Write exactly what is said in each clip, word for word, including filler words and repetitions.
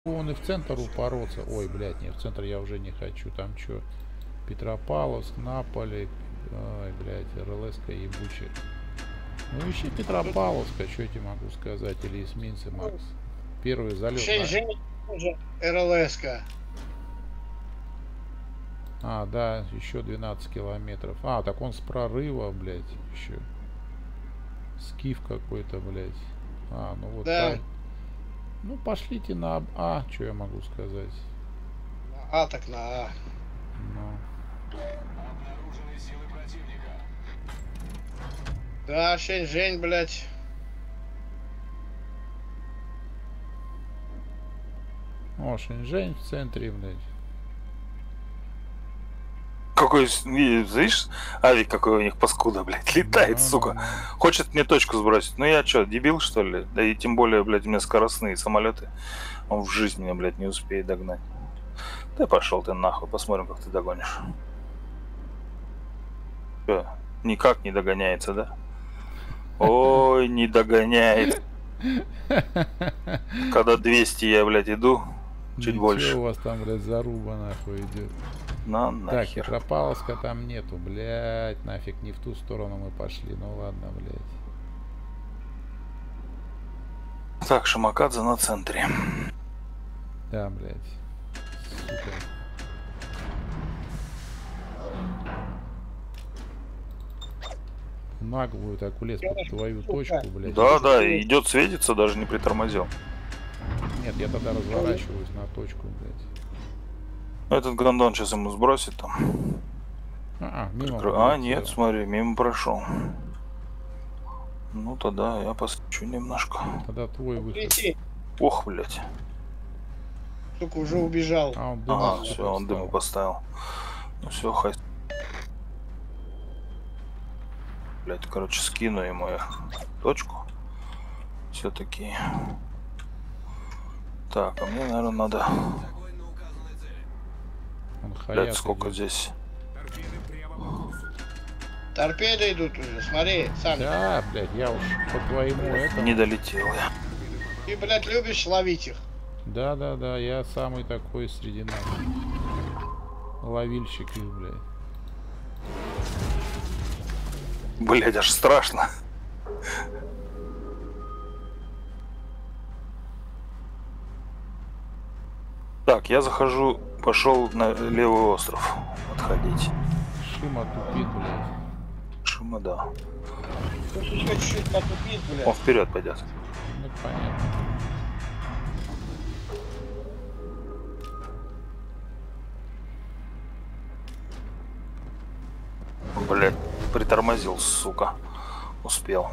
Он и в центр упороться. Ой, блядь, не, в центр я уже не хочу. Там что? Петропавловск, Наполе. Ой, блядь, РЛС-ка ебучая. Ну ищи Петропавловска, что я тебе могу сказать. Или эсминцы, Макс. Первый залет. Шэньчжэнь тоже РЛС-ка. А, да, еще двенадцать километров. А, так он с прорыва, блядь, еще. Скиф какой-то, блядь. А, ну вот Да. так. Ну, пошлите на А, что я могу сказать. А, так на А. Ну. Да, Шэньчжэнь, блядь. О, Шэньчжэнь в центре, блядь. Какой, видишь, авик какой у них паскуда, блядь, летает, Ну, сука. ну, ну. Хочет мне точку сбросить. Ну я что, дебил, что ли? Да и тем более, блядь, у меня скоростные самолеты. Он в жизни меня, блядь, не успеет догнать. Да пошел ты нахуй, посмотрим, как ты догонишь. Что, никак не догоняется, да? Ой, не догоняет. Когда двести я, блядь, иду, чуть Ничего больше. у вас там, блядь, заруба нахуй идет. На Так, нахер. Петропавловска там нету, блядь, нафиг, не в ту сторону мы пошли, ну ладно, блядь. Так, Шимакадзе на центре. Да, блядь, сука. Наглую так улез под твою точку, блядь. Да, да, идет светится, даже не притормозил. Нет, я тогда разворачиваюсь на точку, блядь. Этот гондон сейчас ему сбросит там. А, -а, мимо Прикро... а нет, смотри, мимо прошел. Ну тогда я посвечу немножко. Тогда твой выход. Лети. Ох, блядь. Сука, уже убежал. А, он дым Ага, все, он дыму поставил. Ну все, хай. Блядь, короче, скину ему я точку. Все-таки. Так, а мне, наверное, надо. Блядь, сколько идет здесь? Торпеды идут уже, смотри, сам. Да, блядь, я уж по твоему этому. Не долетел я. Ты, блядь, любишь ловить их? Да, да, да, я самый такой среди нас. Ловильщик их, блядь. Блядь, аж страшно. Так, я захожу, пошел на левый остров отходить. Шима тупит, блядь. Шима, да. Чуть-чуть потупит, блядь. Он вперед пойдет. Ну, понятно. Блядь, притормозил, сука. Успел.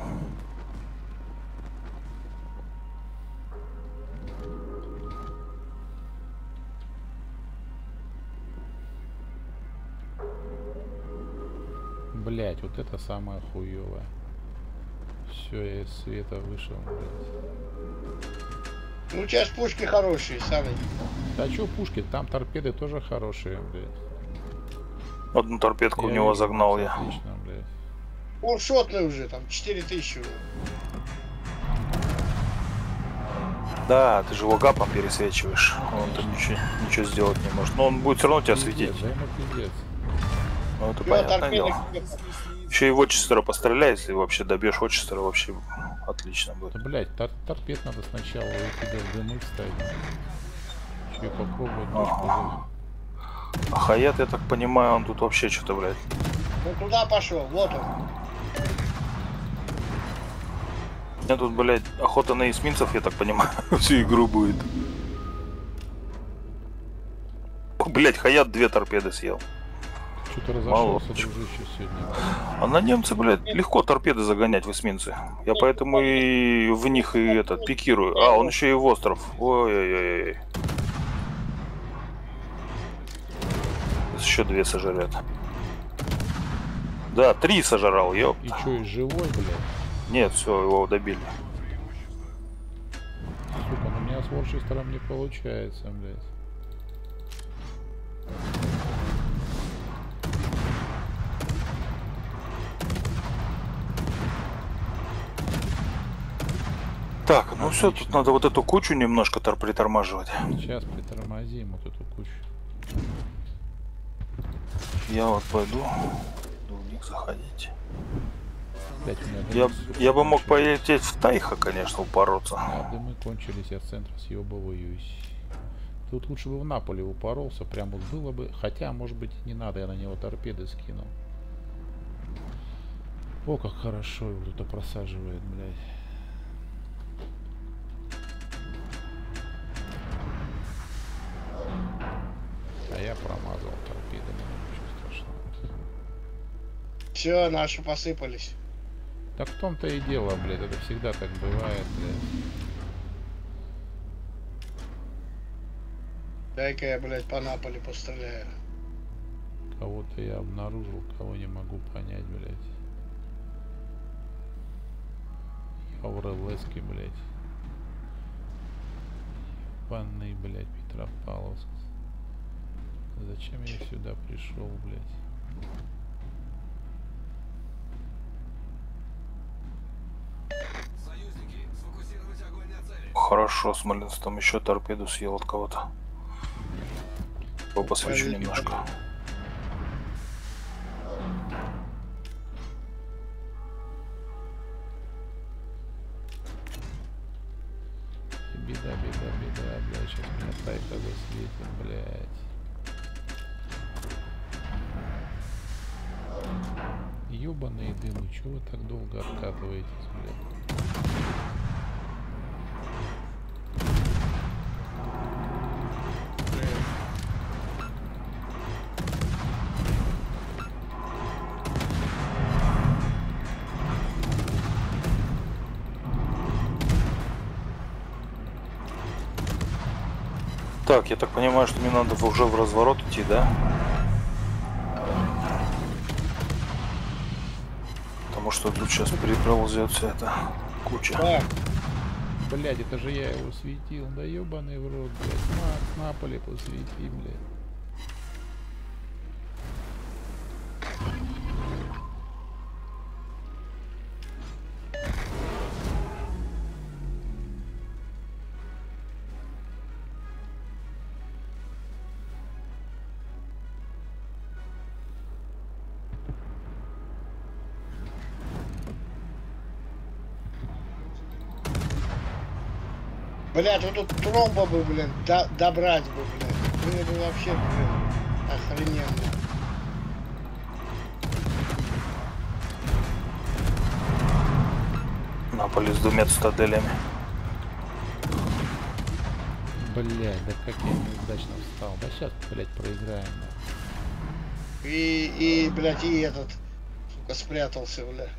Блять, вот это самое хуевое. Все, я из света вышел, блядь. Ну, у тебя ж пушки хорошие, сами. Да чё пушки, там торпеды тоже хорошие, блядь. Одну торпедку Я в него вижу, загнал Макс, я. Отлично, блядь. Он шотный уже, там, четыре тысячи. Да, ты же его гапом пересвечиваешь. Он там ничего, ничего сделать не может. Но он будет все равно тебя Пиздец, светить. да ему пиздец. Ну это Всё, понятное торпеды дело. где-то. Еще и в Отчестера постреляй, если вообще добьешь Отчестера, вообще отлично будет. Да, блядь, тор торпед надо сначала у тебя в дымы вставить. Еще попробовать. Ага. А Хаят, я так понимаю, он тут вообще что-то, блядь. Он туда пошел, вот он. У меня тут, блядь, охота на эсминцев, я так понимаю, всю игру будет. О, блядь, Хаят две торпеды съел. Что-то разошелся, дружище, сегодня. А на немцы, блядь, легко торпеды загонять в эсминцы. Я поэтому и в них и этот пикирую. А, он еще и в остров. Ой-ой-ой. Еще две сожрет. Да, три сожрал, ёп. И что, и живой, блядь? Нет, все, его добили. Сука, ну у меня с Ворчестером не получается, блядь. Так, ну все, тут Отлично. надо вот эту кучу немножко тор- притормаживать. Сейчас притормозим вот эту кучу. Я вот пойду в них заходить. Блять, у меня Я, дымы, сука, я бы мог кончились. полететь в Тайха, конечно, упороться. А дымы кончились, я в центре съебываюсь. Тут лучше бы в Наполе упоролся, прям вот было бы. Хотя, может быть, не надо, я на него торпеды скинул. О, как хорошо его кто-то просаживает, блядь. А я промазал торпедами, ничего страшного. Все, наши посыпались. Так в том-то и дело, блядь, это всегда так бывает, блядь. Дай-ка я, блядь, по Наполе постреляю. Кого-то я обнаружил, кого не могу понять, блядь. Я в РЛСке, блядь. Ебаный, блядь, Петропавловск. Зачем я сюда пришел, блядь? Хорошо, Смоленск там еще торпеду съел от кого-то. Его посвечу Поедем. немножко. Беда, беда, беда, блядь. Сейчас меня Тайха засветит, блядь. Ёбаные дымы, чего вы так долго откатываетесь, блядь? Так, я так понимаю, что мне надо уже в разворот идти, да? Потому что тут сейчас переползет вся эта куча. Так, Блядь, это же я его светил. Да ёбаный в рот, блядь. Макс, Наполе посвети, блядь. блядь, вот тут тромба бы, блин, до- добрать бы, блядь. Было бы вообще, блин, охрененно. Наполе с двумя цитаделями. Блядь, да как я неудачно встал. Да сейчас, блядь, проиграем, нахуй. И, и, блядь, и этот, сука, спрятался, блядь.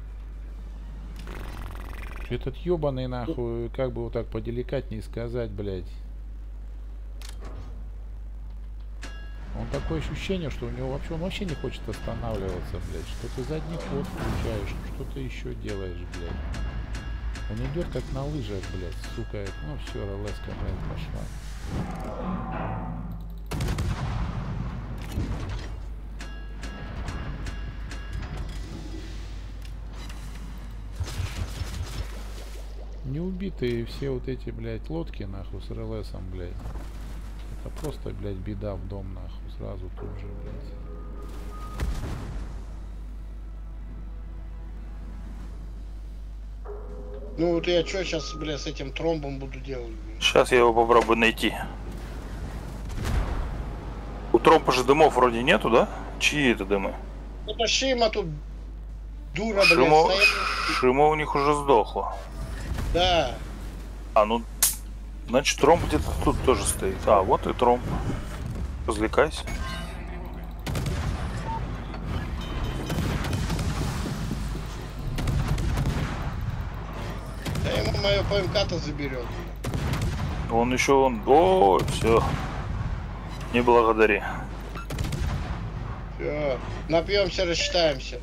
Этот ёбаный, нахуй, как бы вот так поделикатнее сказать, блядь. Он такое ощущение, что у него вообще, он вообще не хочет останавливаться, блядь. Что ты задний ход включаешь, что ты еще делаешь, блядь. Он идет как на лыжах, блядь, сука. Ну все, РЛСка, блядь, пошла. Не убитые все вот эти, блядь, лодки, нахуй, с РЛСом, блядь. Это просто, блядь, беда в дом, нахуй, сразу тут же, блядь. Ну вот я что сейчас, блядь, с этим тромбом буду делать, блядь? Сейчас я его попробую найти. У тромпа же дымов вроде нету, да? Чьи это дымы? Это Шима тут дура, блядь, Шимо... стоит. Шимо у них уже сдохло. Да. А, ну, значит, тромп где-то тут тоже стоит. А, вот и тромп. Развлекайся. Да ему мое ПМК-то заберет. Он еще он. О, все. Не благодари. Все. Напьемся, рассчитаемся.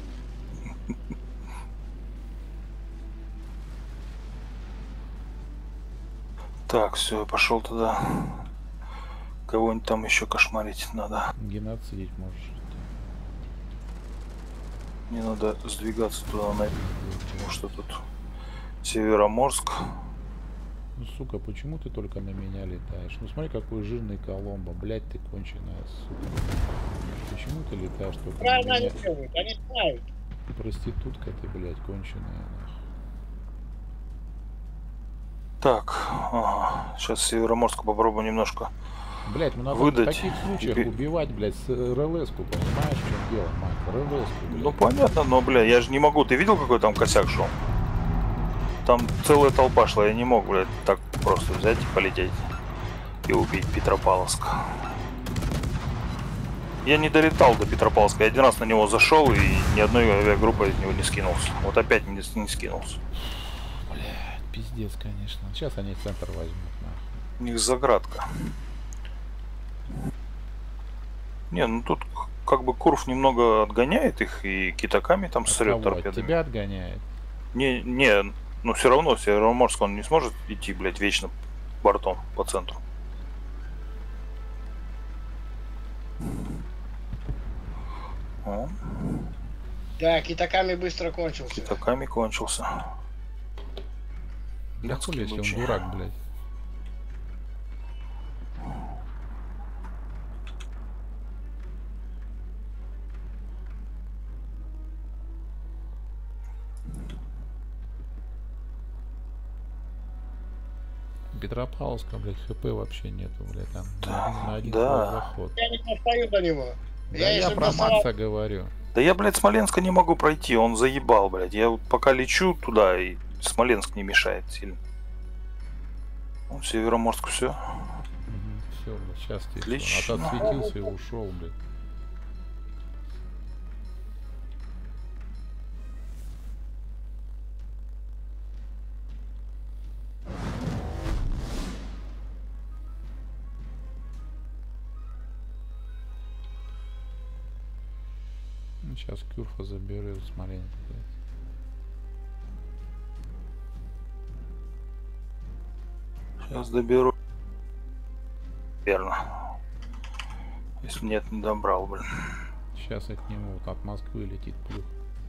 Так, все, пошел туда. Кого-нибудь там еще кошмарить надо. Геноцидить можешь. Мне надо сдвигаться туда, на... потому что тут Североморск. Ну, сука, почему ты только на меня летаешь? Ну, смотри, какой жирный Коломбо. Блядь, ты конченая, сука. Почему ты летаешь только Правильно на они меня? делают, они знают. Проститутка ты, блядь, конченая, нахуй. Так, ага. Сейчас Североморску попробую немножко Блядь, ну надо выдать. в таких случаях И... убивать, блядь, с РЛС-ку, понимаешь, в чем дело, Майк? РЛС-ку, блядь. Ну понятно, но, бля, я же не могу. Ты видел, какой там косяк шел? Там целая толпа шла, я не мог, блядь, так просто взять и полететь и убить Петропавловск. Я не долетал до Петропавловска, я один раз на него зашел и ни одной авиагруппы из него не скинулся. Вот опять не, не скинулся. Блядь, пиздец, конечно. Сейчас они центр возьмут, нахуй. У них заградка. Не, ну тут как бы Курф немного отгоняет их, и Китаками там срет торпедами. Тебя отгоняет? Не, не, ну все равно Североморск он не сможет идти, блядь, вечно бортом по центру. О. Да, Китаками быстро кончился. Китаками кончился. Да хули, если он дурак, блядь. Петропавловска, блядь, хп вообще нету, блядь, там Да, на один да. заход. Я не достаю до него. Да я я, я про достал... Макса говорю. Да я, блядь, Смоленска не могу пройти, он заебал, блядь. Я вот пока лечу туда, и Смоленск не мешает сильно. Ну, Североморск все. Угу, все, блядь, сейчас ты Отлично. отсветился и ушел, блядь. Сейчас Кюрфа заберет Смоленск, блядь. Сейчас доберу. Верно. Если нет, не добрал, блин. Сейчас от него вот от Москвы летит плюх.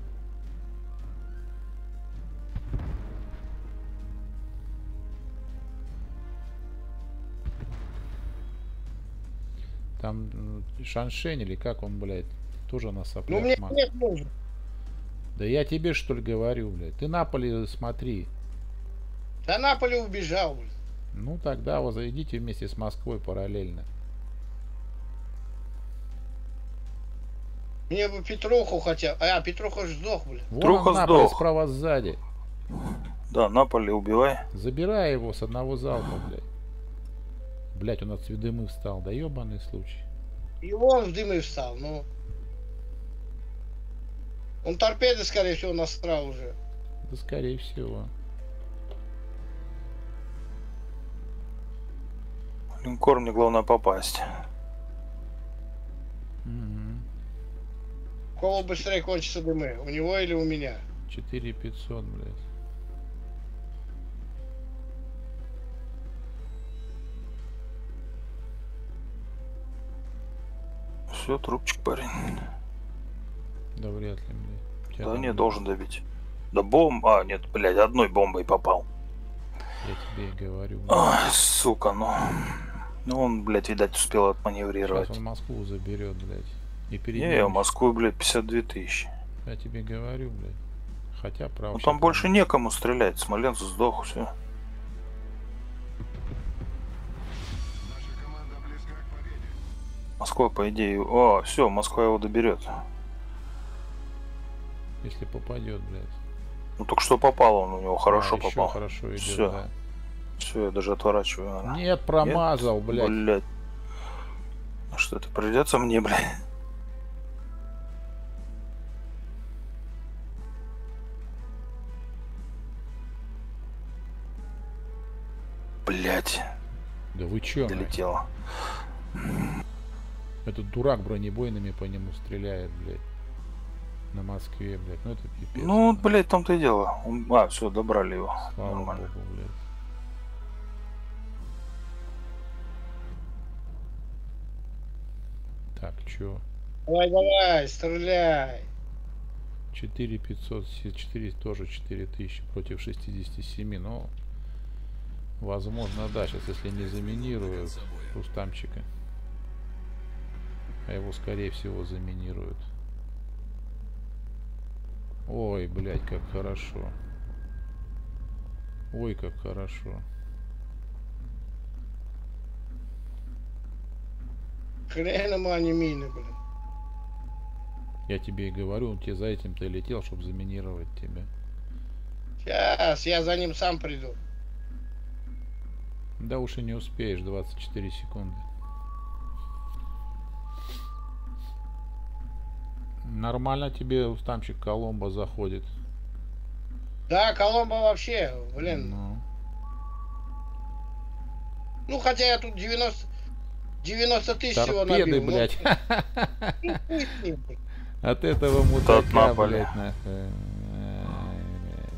Там Шаншень или как он, блядь, тоже на соплях. Ну мне мат. нет нужно. Да я тебе что ли говорю, блядь. Ты Наполе смотри. Да Наполе убежал, блядь. Ну тогда вы зайдите вместе с Москвой параллельно. Мне бы Петруху хотя... А, Петруха ж сдох, блядь. Вон Труха он, Наполе сдох. справа сзади. Да, Наполе убивай. Забирай его с одного залпа, блядь. Блядь, он от дымы встал. Да ебаный случай. И он в дымы встал, ну. Он торпеды, скорее всего, насрал уже. Да скорее всего. Линкор мне главное попасть. Угу. У кого быстрее кончатся дымы? У него или у меня? четыре пятьсот, блядь. Все, трубчик, парень. Да вряд ли, блядь. Тебя Да там не, нет. должен добить. Да бомб... А, нет, блядь, одной бомбой попал. Я тебе и говорю. блядь. Ай, сука, ну... Ну он, блядь, видать, успел отманеврировать. Сейчас он Москву заберет, блядь. И перед Не, ним я в еще- Москву, блядь, пятьдесят две тысячи. Я тебе говорю, блядь. Хотя, правда. Ну там больше некому стрелять. Смоленск сдох, все. Москва, по идее... О, все, Москва его доберет. Если попадет, блядь. Ну только что попал он, у него хорошо А, еще попал. хорошо идет, Всё. да. Все, я даже отворачиваю. наверное. Нет, промазал, Нет? блядь. Блядь. Ну что, это придется мне, блядь. Блядь, Да вы чё, нахер? долетело. Этот дурак бронебойными по нему стреляет, блядь. На Москве, блядь. Ну это пипец. Ну, нахуй. блядь, в том-то и дело. Он... А, все, добрали его. Слава Нормально. богу, блядь. Так, чё? Давай, давай, стреляй. четыре пятьсот, четыре тоже четыре тысячи против шестидесяти семи, но Возможно, да, сейчас если не заминируют Рустамчика. А его, скорее всего, заминируют. Ой, блядь, как хорошо. Ой, как хорошо. Хрен ему, а не мины, блин. Я тебе и говорю, он тебе за этим-то и летел, чтобы заминировать тебя. Сейчас, я за ним сам приду. Да уж и не успеешь, двадцать четыре секунды. Нормально тебе Рустамчик Коломбо заходит. Да, Коломбо вообще, блин. Ну, Ну, хотя я тут девяносто, девяносто тысяч всего торпеды, набил. блядь. Ну, хуй с ним. От этого Тот мудака, Наполе. блядь, нахуй. Ай, блядь.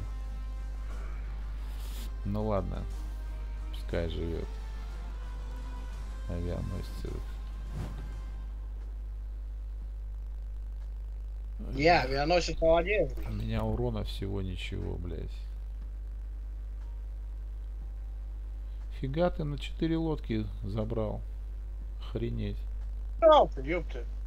Ну ладно. Пускай живет. Авианосцы. Не, авианосец молодец. У меня урона всего ничего, блядь. Фига ты на четыре лодки забрал. Охренеть. Ёпта, ёпта.